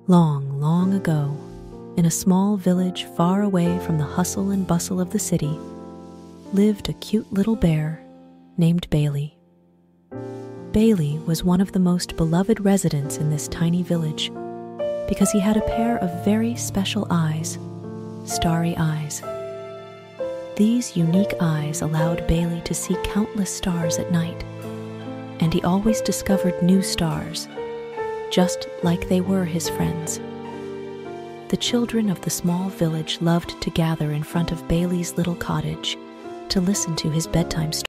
Long, long ago, in a small village far away from the hustle and bustle of the city, lived a cute little bear named Bailey. Bailey was one of the most beloved residents in this tiny village because he had a pair of very special eyes, starry eyes. These unique eyes allowed Bailey to see countless stars at night, and he always discovered new stars, just like they were his friends. The children of the small village loved to gather in front of Bailey's little cottage to listen to his bedtime story.